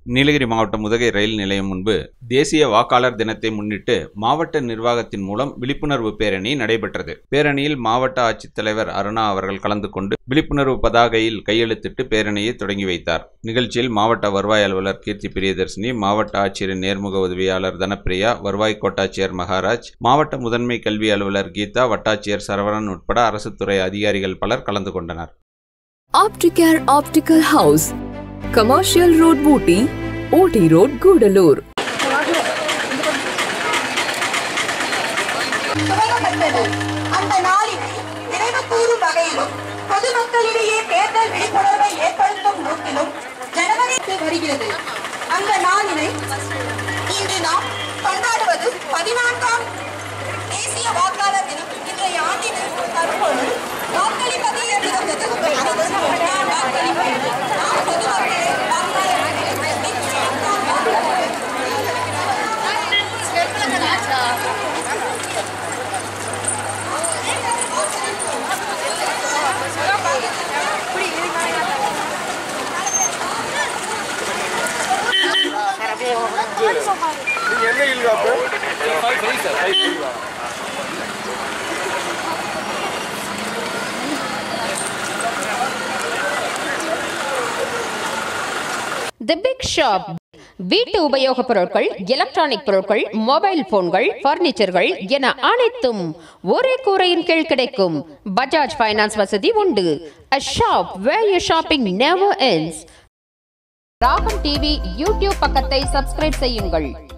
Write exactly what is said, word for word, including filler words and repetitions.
நீலகிரி மாவட்டம் உதகை ரயில் நிலையம் முன்பு தேசிய வாக்காளர் தினத்தை முன்னிட்டு மாவட்ட நிர்வாகத்தின் மூலம் விழிப்புணர்வு பேரணி நடைபெற்றது. பேரணியில் மாவட்ட ஆட்சித்தலைவர் அருணா அவர்கள் கலந்து கொண்டு விழிப்புணர்வு பதாகையில் கையெழுத்திட்டு பேரணியை தொடங்கி வைத்தார். நிகழ்ச்சியில் மாவட்ட வருவாய் அலுவலர் கீர்த்தி பிரியதர்ஷினி, மாவட்ட ஆட்சியரின் நேர்முக உதவியாளர் தனப்பிரியா, வருவாய் கோட்டாட்சியர் மகாராஜ், மாவட்ட முதன்மை கல்வி அலுவலர் கீதா, வட்டாட்சியர் சரவணன் உட்பட அரசு துறை அதிகாரிகள் பலர் கலந்து கொண்டனர். Opticare Optical House, Commercial Road, Booty, O T Road, Gudalur. அந்த நாளினை நினைவு கூறும் வகையிலும் பொதுமக்களிடையே தேர்தல் விழிப்புணர்வை ஏற்படுத்தும் நோக்கிலும் ஜனவரி வருகிறது. அந்த நாளினை இன்று நாம் கொண்டாடுவது பதினான்காம் தேசிய வாக்காளர் தினம். இன்றைய ஆண்டின் கருப்பொருள் வாக்களிப்பது என்பது The Big Shop. வீட்டு உபயோகப் பொருட்கள், எலக்ட்ரானிக் பொருட்கள், மொபைல் போன்கள், பர்னிச்சர்கள் என அனைத்தும் ஒரே கூரையின் கீழ் கிடைக்கும். பஜாஜ் ஃபைனான்ஸ் வசதி உண்டு. A shop where your shopping never ends. Raagam TV YouTube பக்கத்தை சப்ஸ்கிரைப் செய்யுங்கள்.